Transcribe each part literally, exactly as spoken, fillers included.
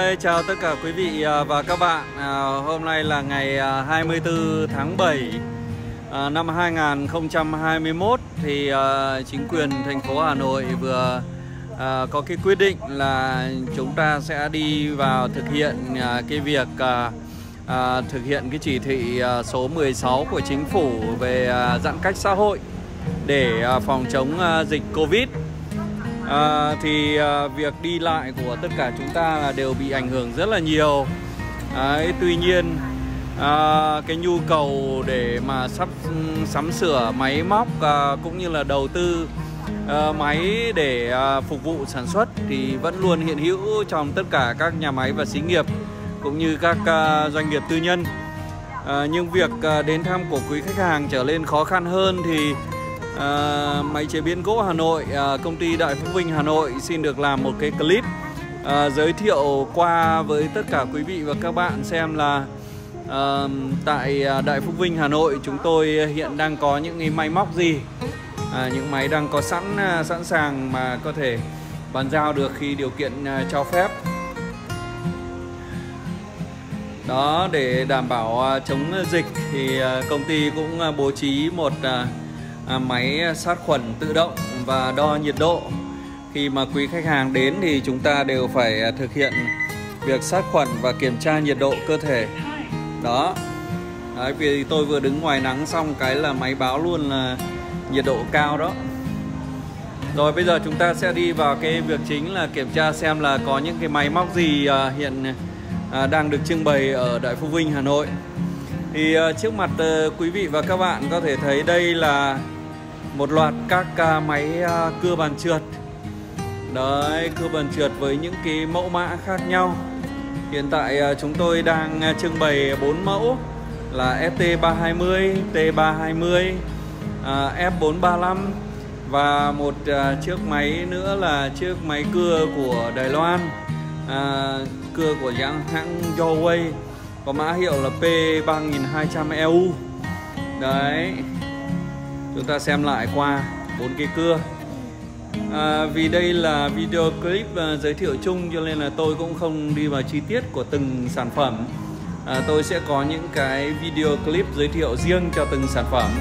chào tất cả quý vị và các bạn. à, Hôm nay là ngày hai mươi tư tháng bảy à, năm hai nghìn không trăm hai mươi mốt. Thì à, chính quyền thành phố Hà Nội vừa à, có cái quyết định là chúng ta sẽ đi vào thực hiện à, cái việc à, à, thực hiện cái chỉ thị à, số mười sáu của chính phủ về à, giãn cách xã hội để à, phòng chống à, dịch Covid. À, thì à, việc đi lại của tất cả chúng ta là đều bị ảnh hưởng rất là nhiều. Đấy, tuy nhiên à, cái nhu cầu để mà sắp sắm sửa máy móc à, cũng như là đầu tư à, máy để à, phục vụ sản xuất thì vẫn luôn hiện hữu trong tất cả các nhà máy và xí nghiệp cũng như các à, doanh nghiệp tư nhân. à, Nhưng việc à, đến thăm của quý khách hàng trở nên khó khăn hơn thì À, máy chế biến gỗ Hà Nội, à, công ty Đại Phúc Vinh Hà Nội xin được làm một cái clip à, giới thiệu qua với tất cả quý vị và các bạn xem là à, tại Đại Phúc Vinh Hà Nội chúng tôi hiện đang có những cái máy móc gì, à, những máy đang có sẵn sẵn sàng mà có thể bàn giao được khi điều kiện à, cho phép. Đó, để đảm bảo à, chống dịch thì à, công ty cũng à, bố trí một à, À, máy sát khuẩn tự động và đo nhiệt độ. Khi mà quý khách hàng đến thì chúng ta đều phải thực hiện việc sát khuẩn và kiểm tra nhiệt độ cơ thể. Đó. Đấy, vì tôi vừa đứng ngoài nắng xong cái là máy báo luôn là nhiệt độ cao đó. Rồi bây giờ chúng ta sẽ đi vào cái việc chính là kiểm tra xem là có những cái máy móc gì à, hiện à, đang được trưng bày ở Đại Phúc Vinh Hà Nội. Thì uh, trước mặt uh, quý vị và các bạn có thể thấy đây là một loạt các uh, máy uh, cưa bàn trượt. Đấy, cưa bàn trượt với những cái mẫu mã khác nhau. Hiện tại uh, chúng tôi đang uh, trưng bày bốn mẫu là ép tê ba hai mươi, T ba hai mươi, uh, F bốn ba lăm và một uh, chiếc máy nữa là chiếc máy cưa của Đài Loan, uh, cưa của hãng hãng Huawei, có mã hiệu là P ba nghìn hai trăm E U. Đấy, chúng ta xem lại qua bốn cái cưa. à, Vì đây là video clip uh, giới thiệu chung cho nên là tôi cũng không đi vào chi tiết của từng sản phẩm. à, Tôi sẽ có những cái video clip giới thiệu riêng cho từng sản phẩm.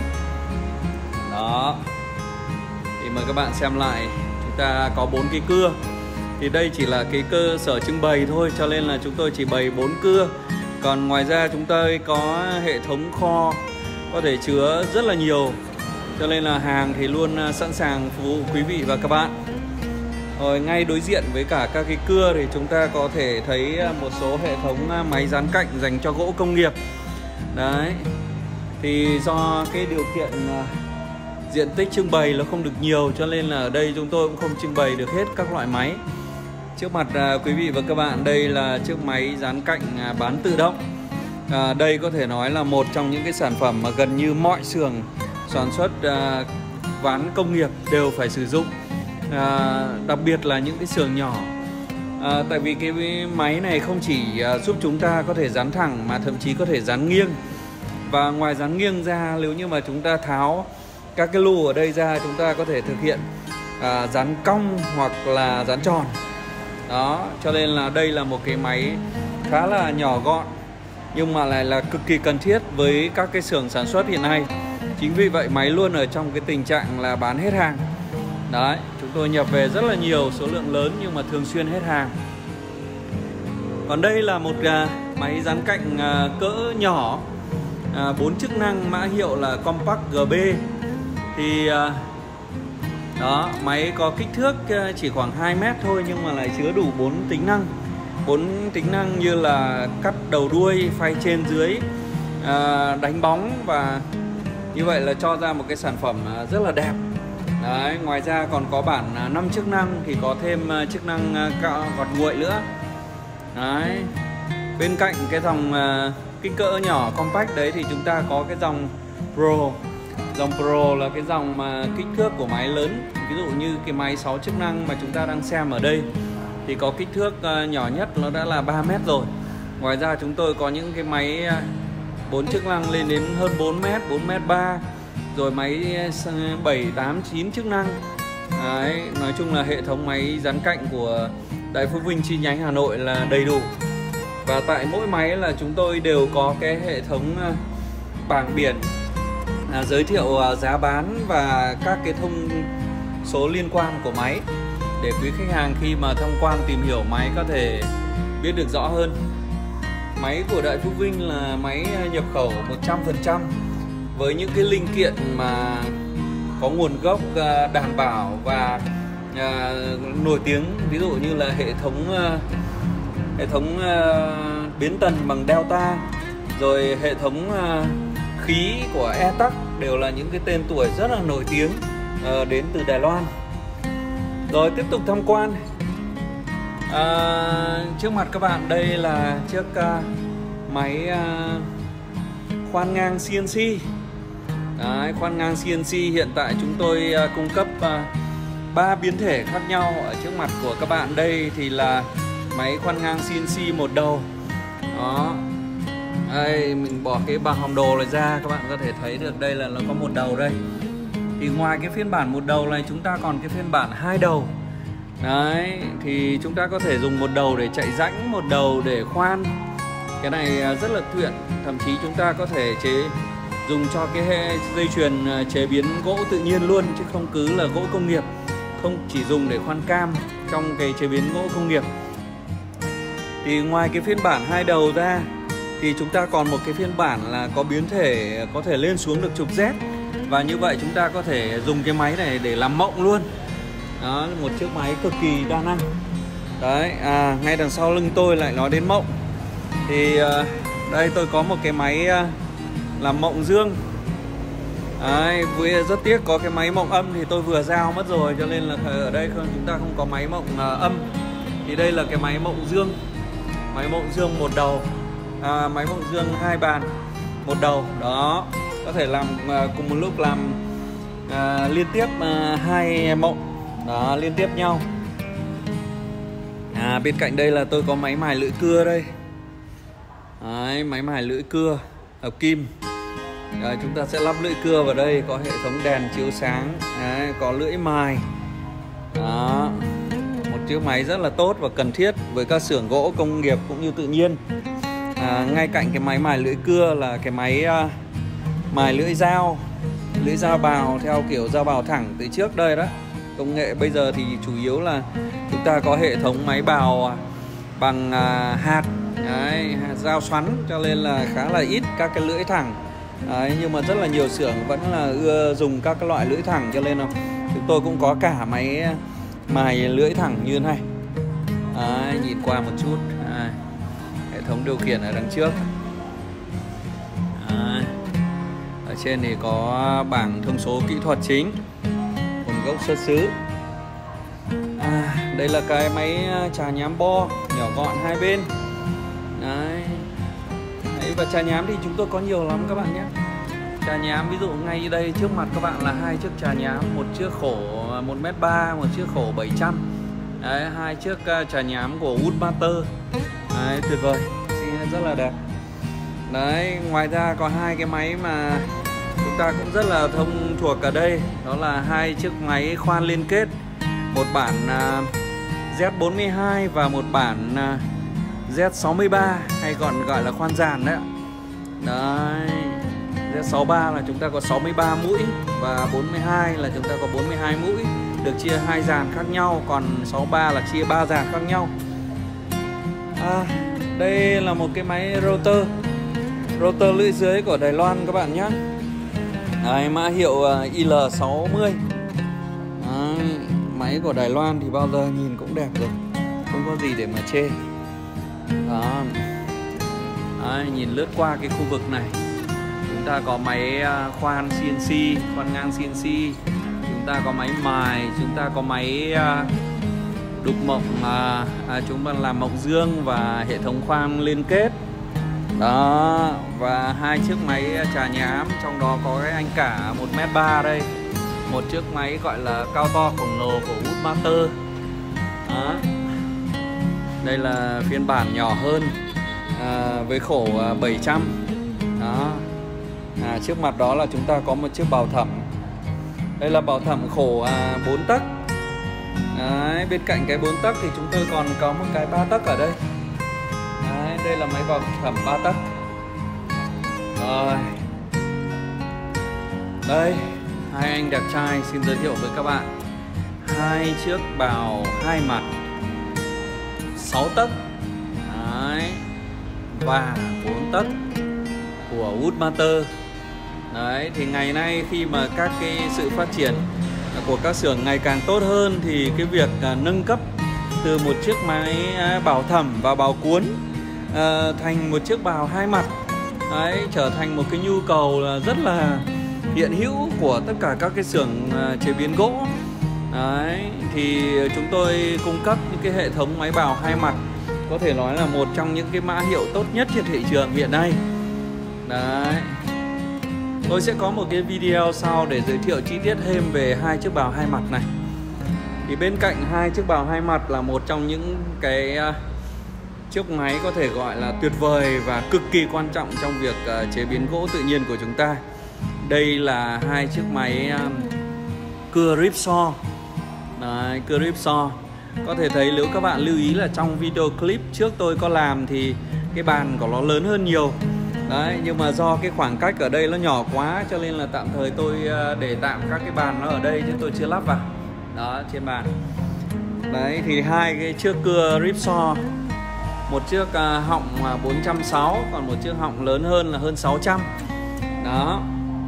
Đó, thì mời các bạn xem lại. Chúng ta có bốn cái cưa. Thì đây chỉ là cái cơ sở trưng bày thôi, cho nên là chúng tôi chỉ bày bốn cưa. Còn ngoài ra chúng tôi có hệ thống kho có thể chứa rất là nhiều, cho nên là hàng thì luôn sẵn sàng phục vụ quý vị và các bạn. Rồi ngay đối diện với cả các cái cưa thì chúng ta có thể thấy một số hệ thống máy dán cạnh dành cho gỗ công nghiệp. Đấy, thì do cái điều kiện diện tích trưng bày nó không được nhiều cho nên là ở đây chúng tôi cũng không trưng bày được hết các loại máy. Trước mặt à, quý vị và các bạn đây là chiếc máy dán cạnh à, bán tự động. à, Đây có thể nói là một trong những cái sản phẩm mà gần như mọi xưởng sản xuất à, ván công nghiệp đều phải sử dụng, à, đặc biệt là những cái xưởng nhỏ. à, Tại vì cái máy này không chỉ à, giúp chúng ta có thể dán thẳng mà thậm chí có thể dán nghiêng. Và ngoài dán nghiêng ra, nếu như mà chúng ta tháo các cái lù ở đây ra, chúng ta có thể thực hiện à, dán cong hoặc là dán tròn. Đó, cho nên là đây là một cái máy khá là nhỏ gọn nhưng mà lại là cực kỳ cần thiết với các cái xưởng sản xuất hiện nay. Chính vì vậy máy luôn ở trong cái tình trạng là bán hết hàng. Đấy, chúng tôi nhập về rất là nhiều, số lượng lớn nhưng mà thường xuyên hết hàng. Còn đây là một uh, máy dán cạnh uh, cỡ nhỏ, bốn uh, chức năng, mã hiệu là Compact G B. Thì uh, đó, máy có kích thước chỉ khoảng hai mét thôi nhưng mà lại chứa đủ bốn tính năng. bốn tính năng như là cắt đầu đuôi, phay trên dưới, à, đánh bóng, và như vậy là cho ra một cái sản phẩm rất là đẹp. Đấy, ngoài ra còn có bản năm chức năng thì có thêm chức năng gọt nguội nữa. Đấy, bên cạnh cái dòng kích cỡ nhỏ compact đấy thì chúng ta có cái dòng Pro. Dòng Pro là cái dòng mà kích thước của máy lớn. Ví dụ như cái máy sáu chức năng mà chúng ta đang xem ở đây thì có kích thước nhỏ nhất nó đã là ba mét rồi. Ngoài ra chúng tôi có những cái máy bốn chức năng lên đến hơn bốn mét, bốn mét ba. Rồi máy bảy, tám, chín chức năng. Đấy, nói chung là hệ thống máy dán cạnh của Đại Phúc Vinh chi nhánh Hà Nội là đầy đủ. Và tại mỗi máy là chúng tôi đều có cái hệ thống bảng biển à, giới thiệu giá bán và các cái thông số liên quan của máy, để quý khách hàng khi mà tham quan tìm hiểu máy có thể biết được rõ hơn. Máy của Đại Phúc Vinh là máy nhập khẩu một trăm phần trăm với những cái linh kiện mà có nguồn gốc đảm bảo và à, nổi tiếng, ví dụ như là hệ thống à, hệ thống à, biến tần bằng Delta, rồi hệ thống à, khí của E-Tac, đều là những cái tên tuổi rất là nổi tiếng à, đến từ Đài Loan. Rồi tiếp tục tham quan. À, trước mặt các bạn đây là chiếc uh, máy uh, khoan ngang xê en xê. Đấy, khoan ngang xê en xê hiện tại chúng tôi uh, cung cấp ba uh, biến thể khác nhau. Ở trước mặt của các bạn đây thì là máy khoan ngang xê en xê một đầu. Đó. Đây, mình bỏ cái bảng hòm đồ này ra, các bạn có thể thấy được đây là nó có một đầu đây. Thì ngoài cái phiên bản một đầu này chúng ta còn cái phiên bản hai đầu. Đấy, thì chúng ta có thể dùng một đầu để chạy rãnh, một đầu để khoan. Cái này rất là tiện. Thậm chí chúng ta có thể chế dùng cho cái dây chuyền chế biến gỗ tự nhiên luôn, chứ không cứ là gỗ công nghiệp. Không chỉ dùng để khoan cam trong cái chế biến gỗ công nghiệp. Thì ngoài cái phiên bản hai đầu ra thì chúng ta còn một cái phiên bản là có biến thể có thể lên xuống được trục Z. Và như vậy chúng ta có thể dùng cái máy này để làm mộng luôn. Đó, một chiếc máy cực kỳ đa năng. Đấy, à, ngay đằng sau lưng tôi lại nói đến mộng. Thì uh, đây tôi có một cái máy uh, làm mộng dương. Đấy, rất tiếc có cái máy mộng âm thì tôi vừa giao mất rồi, cho nên là ở đây không, chúng ta không có máy mộng uh, âm. Thì đây là cái máy mộng dương. Máy mộng dương một đầu, à, máy mộng dương hai bàn một đầu. Đó, có thể làm uh, cùng một lúc làm uh, liên tiếp uh, hai mộng. Đó, liên tiếp nhau. À, bên cạnh đây là tôi có máy mài lưỡi cưa đây. Đấy, máy mài lưỡi cưa hợp kim. Đấy, chúng ta sẽ lắp lưỡi cưa vào đây, có hệ thống đèn chiếu sáng. Đấy, có lưỡi mài. Đó, một chiếc máy rất là tốt và cần thiết với các xưởng gỗ công nghiệp cũng như tự nhiên. À, ngay cạnh cái máy mài lưỡi cưa là cái máy uh, mài lưỡi dao. Lưỡi dao bào theo kiểu dao bào thẳng từ trước đây đó. Công nghệ bây giờ thì chủ yếu là chúng ta có hệ thống máy bào bằng uh, hạt. Đấy, dao xoắn, cho nên là khá là ít các cái lưỡi thẳng. Đấy, nhưng mà rất là nhiều xưởng vẫn là ưa dùng các cái loại lưỡi thẳng, cho nên là chúng tôi cũng có cả máy mài lưỡi thẳng như thế này. Đấy, nhìn qua một chút. Đấy, hệ thống điều khiển ở đằng trước. Đấy, ở trên thì có bảng thông số kỹ thuật chính, nguồn gốc xuất xứ. À, đây là cái máy chà nhám bo nhỏ gọn hai bên. Đấy. Đấy, và chà nhám thì chúng tôi có nhiều lắm các bạn nhé. Chà nhám ví dụ ngay đây trước mặt các bạn là hai chiếc chà nhám, một chiếc khổ một mét ba, một chiếc khổ bảy trăm. Đấy, hai chiếc chà nhám của Woodmaster. Đấy, tuyệt vời, rất là đẹp. Đấy, ngoài ra có hai cái máy mà chúng ta cũng rất là thông thuộc ở đây. Đó là hai chiếc máy khoan liên kết. Một bản uh, Z bốn mươi hai và một bản uh, Z sáu mươi ba, hay còn gọi là khoan dàn đấy. Đấy, Z sáu mươi ba là chúng ta có sáu mươi ba mũi, và bốn mươi hai là chúng ta có bốn mươi hai mũi, được chia hai dàn khác nhau, còn sáu mươi ba là chia ba dàn khác nhau. À, đây là một cái máy rotor rotor lưỡi dưới của Đài Loan các bạn nhé. Đấy, mã hiệu I L sáu mươi. Đấy, máy của Đài Loan thì bao giờ nhìn cũng đẹp rồi, không có gì để mà chê. Đó. Đấy, nhìn lướt qua cái khu vực này, chúng ta có máy khoan xê en xê, khoan ngang xê en xê, chúng ta có máy mài, chúng ta có máy đục mộng, à, à, chúng ta làm mộng dương và hệ thống khoan liên kết. Đó, và hai chiếc máy chà nhám, trong đó có cái anh cả một mét ba đây, một chiếc máy gọi là cao to khổng lồ của Woodmaster. Đó. Đây là phiên bản nhỏ hơn, à, với khổ bảy trăm. Đó. À, trước mặt đó là chúng ta có một chiếc bào thẩm. Đây là bào thẩm khổ à, bốn tấc. Đấy, bên cạnh cái bốn tấc thì chúng tôi còn có một cái ba tấc ở đây. Đấy, đây là máy bọc thẩm ba tấc. Rồi. Đây, hai anh đẹp trai xin giới thiệu với các bạn hai chiếc bào hai mặt sáu tấc. Đấy, và bốn tấc của Woodmaster. Đấy, thì ngày nay khi mà các cái sự phát triển của các xưởng ngày càng tốt hơn thì cái việc à, nâng cấp từ một chiếc máy à, bào thẩm và bào cuốn à, thành một chiếc bào hai mặt, đấy, trở thành một cái nhu cầu là rất là hiện hữu của tất cả các cái xưởng à, chế biến gỗ. Đấy, thì chúng tôi cung cấp những cái hệ thống máy bào hai mặt có thể nói là một trong những cái mã hiệu tốt nhất trên thị trường hiện nay. Đấy, tôi sẽ có một cái video sau để giới thiệu chi tiết thêm về hai chiếc bào hai mặt này. Thì bên cạnh hai chiếc bào hai mặt là một trong những cái uh, chiếc máy có thể gọi là tuyệt vời và cực kỳ quan trọng trong việc uh, chế biến gỗ tự nhiên của chúng ta. Đây là hai chiếc máy um, cưa ripsaw. Đấy, cưa ripsaw. Có thể thấy nếu các bạn lưu ý là trong video clip trước tôi có làm thì cái bàn của nó lớn hơn nhiều. Đấy, nhưng mà do cái khoảng cách ở đây nó nhỏ quá cho nên là tạm thời tôi để tạm các cái bàn nó ở đây chứ tôi chưa lắp vào. Đó, trên bàn. Đấy, thì hai cái chiếc cưa ripsaw, một chiếc họng bốn trăm sáu mươi, còn một chiếc họng lớn hơn là hơn sáu trăm. Đó.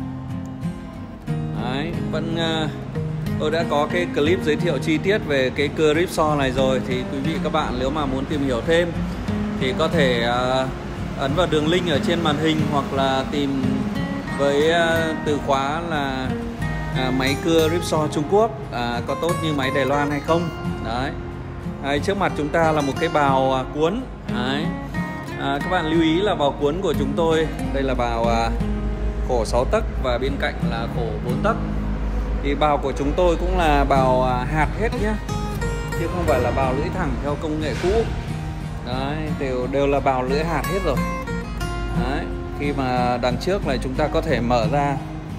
Đấy, vẫn tôi đã có cái clip giới thiệu chi tiết về cái cưa ripsaw này rồi, thì quý vị các bạn nếu mà muốn tìm hiểu thêm thì có thể uh, ấn vào đường link ở trên màn hình hoặc là tìm với uh, từ khóa là uh, máy cưa ripsaw Trung Quốc uh, có tốt như máy Đài Loan hay không. Đấy. Đấy, trước mặt chúng ta là một cái bào uh, cuốn. Đấy. À, các bạn lưu ý là bào cuốn của chúng tôi đây là bào uh, khổ sáu tấc và bên cạnh là khổ bốn tấc. Thì bào của chúng tôi cũng là bào uh, hạt hết nhé, chứ không phải là bào lưỡi thẳng theo công nghệ cũ. Đấy, đều đều là bào lưỡi hạt hết rồi. Đấy, khi mà đằng trước này chúng ta có thể mở ra.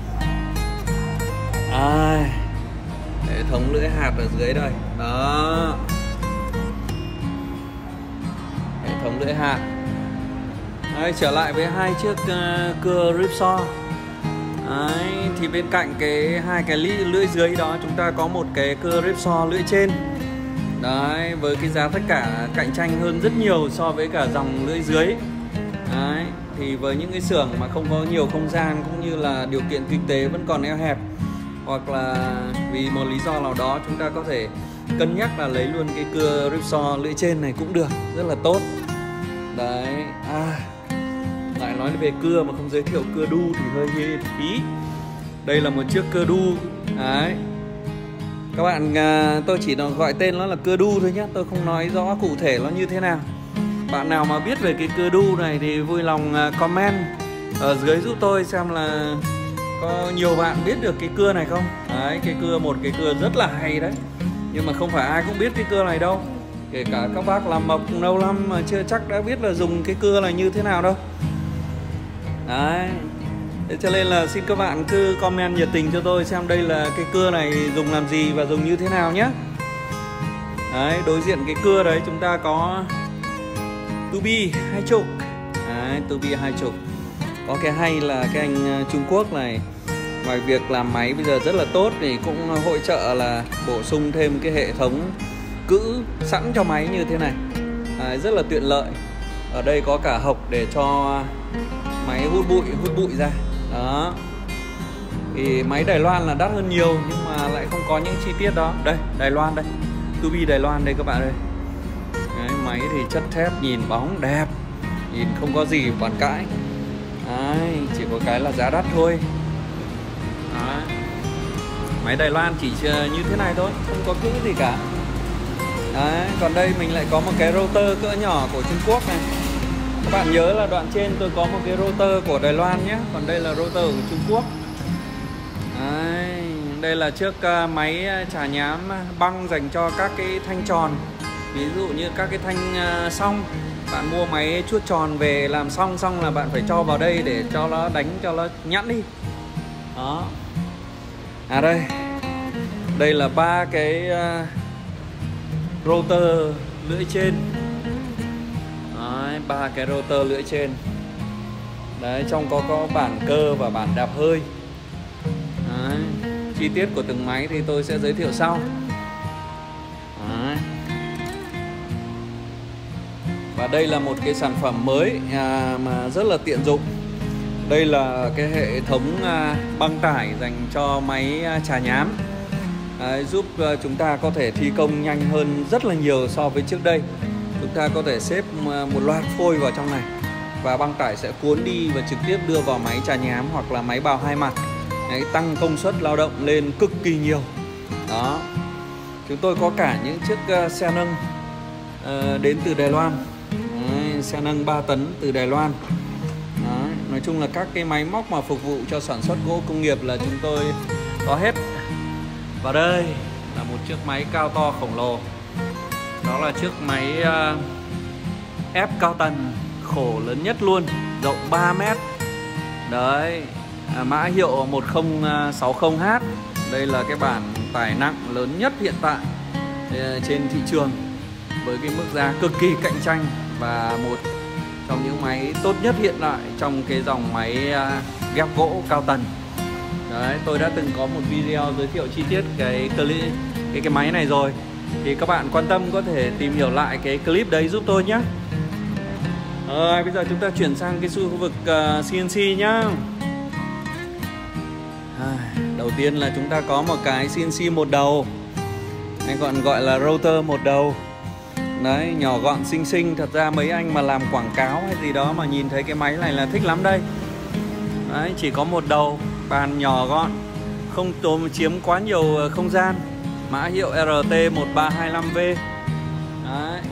À, hệ thống lưỡi hạt ở dưới đây. Đó, hệ thống lưỡi hạt. Đấy, trở lại với hai chiếc uh, cưa ripsaw. Đấy, thì bên cạnh cái hai cái lưỡi dưới đó chúng ta có một cái cưa ripsaw lưỡi trên. Đấy, với cái giá tất cả cạnh tranh hơn rất nhiều so với cả dòng lưỡi dưới. Đấy, thì với những cái xưởng mà không có nhiều không gian cũng như là điều kiện kinh tế vẫn còn eo hẹp, hoặc là vì một lý do nào đó chúng ta có thể cân nhắc là lấy luôn cái cưa ripsaw lưỡi trên này cũng được, rất là tốt. Đấy, à, lại nói về cưa mà không giới thiệu cưa đu thì hơi phí. Đây là một chiếc cưa đu. Đấy, các bạn, à, tôi chỉ gọi tên nó là cưa đu thôi nhé, tôi không nói rõ cụ thể nó như thế nào. Bạn nào mà biết về cái cưa đu này thì vui lòng à, comment ở dưới giúp tôi xem là có nhiều bạn biết được cái cưa này không. Đấy, cái cưa một cái cưa rất là hay đấy, nhưng mà không phải ai cũng biết cái cưa này đâu. Kể cả các bác làm mộc lâu lắm mà chưa chắc đã biết là dùng cái cưa này như thế nào đâu. Đấy, thế cho nên là xin các bạn cứ comment nhiệt tình cho tôi xem đây là cái cưa này dùng làm gì và dùng như thế nào nhé. Đấy, đối diện cái cưa đấy chúng ta có Tubi hai chục. Đấy, Tubi hai chục. Có cái hay là cái anh Trung Quốc này, ngoài việc làm máy bây giờ rất là tốt thì cũng hỗ trợ là bổ sung thêm cái hệ thống cữ sẵn cho máy như thế này. Đấy, rất là tiện lợi. Ở đây có cả hộc để cho máy hút bụi, hút bụi ra. Đó. Thì máy Đài Loan là đắt hơn nhiều nhưng mà lại không có những chi tiết đó. Đây, Đài Loan đây, Tubi Đài Loan đây các bạn ơi. Đấy, máy thì chất thép, nhìn bóng đẹp, nhìn không có gì bàn cãi. Đấy, chỉ có cái là giá đắt thôi. Đấy. Máy Đài Loan chỉ như thế này thôi, không có cữ gì cả. Đấy, còn đây mình lại có một cái rotor cỡ nhỏ của Trung Quốc này. Các bạn nhớ là đoạn trên tôi có một cái rotor của Đài Loan nhé, còn đây là rotor của Trung Quốc. Đấy, đây là chiếc máy chà nhám băng dành cho các cái thanh tròn. Ví dụ như các cái thanh song, bạn mua máy chuốt tròn về làm xong xong là bạn phải cho vào đây để cho nó đánh cho nó nhẵn đi. Đó. À đây, đây là ba cái rotor lưỡi trên. Đấy, ba cái rotor lưỡi trên. Đấy, trong có có bản cơ và bản đạp hơi. Đấy, chi tiết của từng máy thì tôi sẽ giới thiệu sau. Đấy. Và đây là một cái sản phẩm mới à, mà rất là tiện dụng. Đây là cái hệ thống à, băng tải dành cho máy à, chà nhám. Đấy, giúp à, chúng ta có thể thi công nhanh hơn rất là nhiều so với trước đây. Chúng ta có thể xếp một loạt phôi vào trong này và băng tải sẽ cuốn đi và trực tiếp đưa vào máy chà nhám hoặc là máy bào hai mặt. Đấy, tăng công suất lao động lên cực kỳ nhiều. Đó. Chúng tôi có cả những chiếc uh, xe nâng uh, đến từ Đài Loan. Đấy, xe nâng ba tấn từ Đài Loan. Đấy, nói chung là các cái máy móc mà phục vụ cho sản xuất gỗ công nghiệp là chúng tôi có hết. Và đây là một chiếc máy cao to khổng lồ. Đó là chiếc máy uh, ép cao tần khổ lớn nhất luôn, rộng ba mét. Đấy, à, mã hiệu một không sáu không H. Đây là cái bản tải nặng lớn nhất hiện tại uh, trên thị trường, với cái mức giá cực kỳ cạnh tranh và một trong những máy tốt nhất hiện tại trong cái dòng máy uh, ghép gỗ cao tần. Đấy, tôi đã từng có một video giới thiệu chi tiết cái clip cái cái máy này rồi. Thì các bạn quan tâm có thể tìm hiểu lại cái clip đấy giúp tôi nhé. Rồi, bây giờ chúng ta chuyển sang cái khu vực uh, xê en xê nhá. À, đầu tiên là chúng ta có một cái xê en xê một đầu, hay còn gọi là rotor một đầu. Đấy, nhỏ gọn xinh xinh. Thật ra mấy anh mà làm quảng cáo hay gì đó mà nhìn thấy cái máy này là thích lắm đây. Đấy, chỉ có một đầu, bàn nhỏ gọn, không tốn chiếm quá nhiều không gian. Mã hiệu R T một ba hai lăm V. Đấy.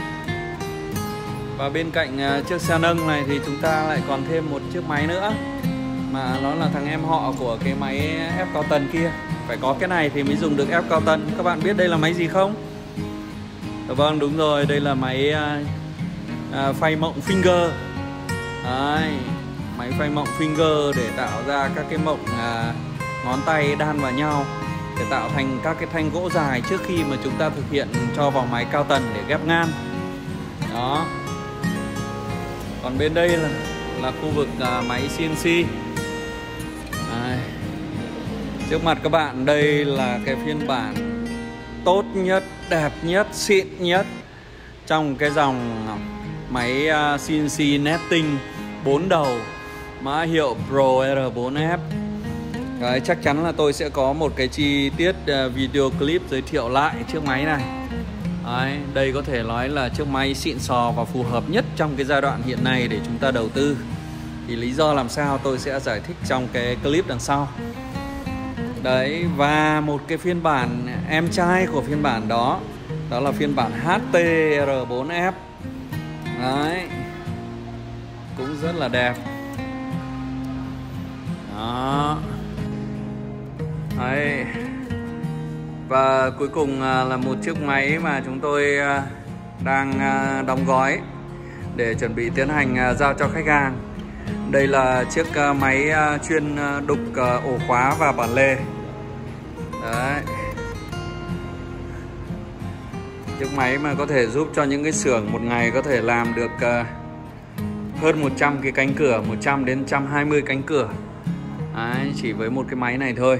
Và bên cạnh chiếc xe nâng này thì chúng ta lại còn thêm một chiếc máy nữa, mà nó là thằng em họ của cái máy ép cao tần kia. Phải có cái này thì mới dùng được ép cao tần. Các bạn biết đây là máy gì không? Vâng, đúng rồi, đây là máy à, phay mộng finger. Đấy, máy phay mộng finger để tạo ra các cái mộng à, ngón tay đan vào nhau để tạo thành các cái thanh gỗ dài trước khi mà chúng ta thực hiện cho vào máy cao tần để ghép ngang. Đó. Còn bên đây là, là khu vực à, máy xê en xê. Đây. Trước mặt các bạn đây là cái phiên bản tốt nhất, đẹp nhất, xịn nhất trong cái dòng máy uh, xê en xê netting bốn đầu, mã hiệu Pro R bốn F. Đấy, chắc chắn là tôi sẽ có một cái chi tiết uh, video clip giới thiệu lại chiếc máy này. Đấy, đây có thể nói là chiếc máy xịn sò và phù hợp nhất trong cái giai đoạn hiện nay để chúng ta đầu tư. Thì lý do làm sao tôi sẽ giải thích trong cái clip đằng sau. Đấy, và một cái phiên bản em trai của phiên bản đó, đó là phiên bản H T R bốn F. Đấy, cũng rất là đẹp. Đó. Đấy. Và cuối cùng là một chiếc máy mà chúng tôi đang đóng gói để chuẩn bị tiến hành giao cho khách hàng. Đây là chiếc máy chuyên đục ổ khóa và bản lề. Đấy. Chiếc máy mà có thể giúp cho những cái xưởng một ngày có thể làm được hơn một trăm cái cánh cửa, một trăm đến một trăm hai mươi cánh cửa. Đấy, chỉ với một cái máy này thôi.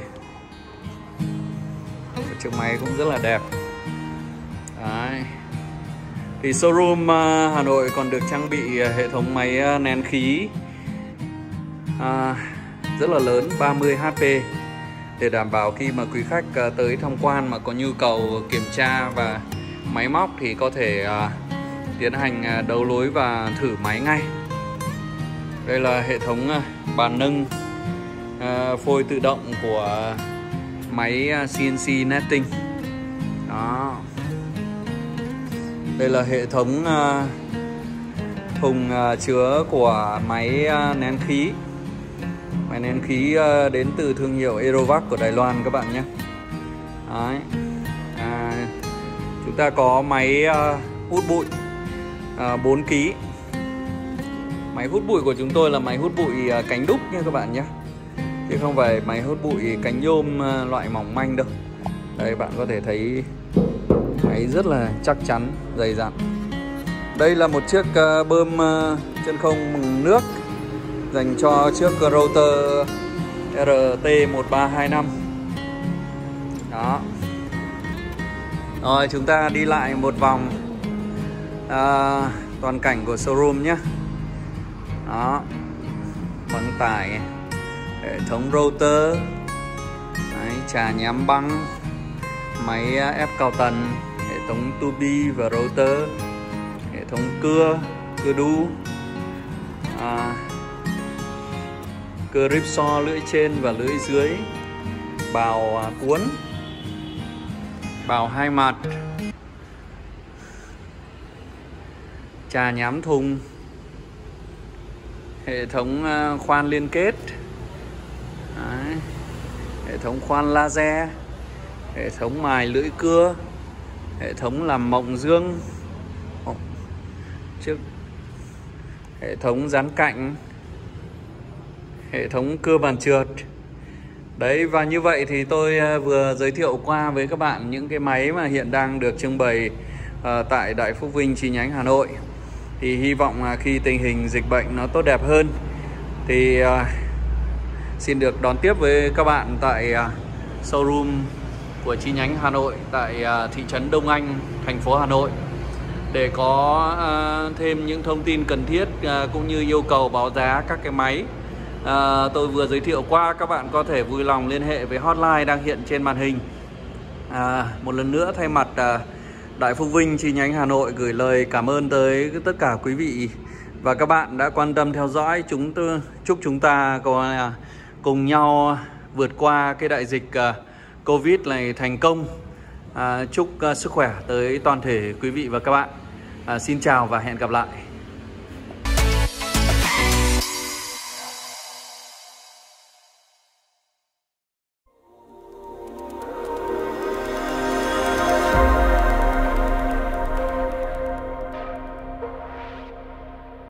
Chiếc máy cũng rất là đẹp. Đấy. Thì showroom Hà Nội còn được trang bị hệ thống máy nén khí à, rất là lớn, ba mươi H P, để đảm bảo khi mà quý khách tới tham quan mà có nhu cầu kiểm tra và máy móc thì có thể uh, tiến hành đấu nối và thử máy ngay. Đây là hệ thống uh, bàn nâng uh, phôi tự động của máy uh, xê en xê netting. Đó. Đây là hệ thống uh, thùng uh, chứa của máy uh, nén khí. Máy nén khí uh, đến từ thương hiệu Aerovac của Đài Loan các bạn nhé. Đấy. À, chúng ta có máy uh, hút bụi uh, bốn ki lô gam. Máy hút bụi của chúng tôi là máy hút bụi uh, cánh đúc nha các bạn nhé, chứ không phải máy hút bụi cánh nhôm uh, loại mỏng manh đâu. Đây bạn có thể thấy máy Máy rất là chắc chắn, dày dặn. Đây là một chiếc uh, bơm uh, chân không bằng nước dành cho chiếc router R T một ba hai năm. Đó. Rồi chúng ta đi lại một vòng uh, toàn cảnh của showroom nhé. Đó. Băng tải, hệ thống router, đấy, trà nhám băng, máy ép cao tần, hệ thống tu bi và router, hệ thống cưa, cưa đu, à, cưa ripsaw lưỡi trên và lưỡi dưới, bào à, cuốn, bào hai mặt, trà nhám thùng, hệ thống à, khoan liên kết. Đấy. Hệ thống khoan laser, hệ thống mài lưỡi cưa, hệ thống làm mộng dương, trước hệ thống dán cạnh, hệ thống cưa bàn trượt. Đấy, và như vậy thì tôi vừa giới thiệu qua với các bạn những cái máy mà hiện đang được trưng bày uh, tại Đại Phúc Vinh chi nhánh Hà Nội. Thì hy vọng là khi tình hình dịch bệnh nó tốt đẹp hơn thì uh, xin được đón tiếp với các bạn tại uh, showroom của chi nhánh Hà Nội tại uh, thị trấn Đông Anh, thành phố Hà Nội, để có uh, thêm những thông tin cần thiết uh, cũng như yêu cầu báo giá các cái máy uh, tôi vừa giới thiệu qua. Các bạn có thể vui lòng liên hệ với hotline đang hiện trên màn hình. Uh, một lần nữa thay mặt uh, Đại Phúc Vinh chi nhánh Hà Nội gửi lời cảm ơn tới tất cả quý vị và các bạn đã quan tâm theo dõi. Chúng tôi chúc chúng ta có uh, cùng nhau vượt qua cái đại dịch uh, Covid này thành công. À, chúc uh, sức khỏe tới toàn thể quý vị và các bạn. À, xin chào và hẹn gặp lại.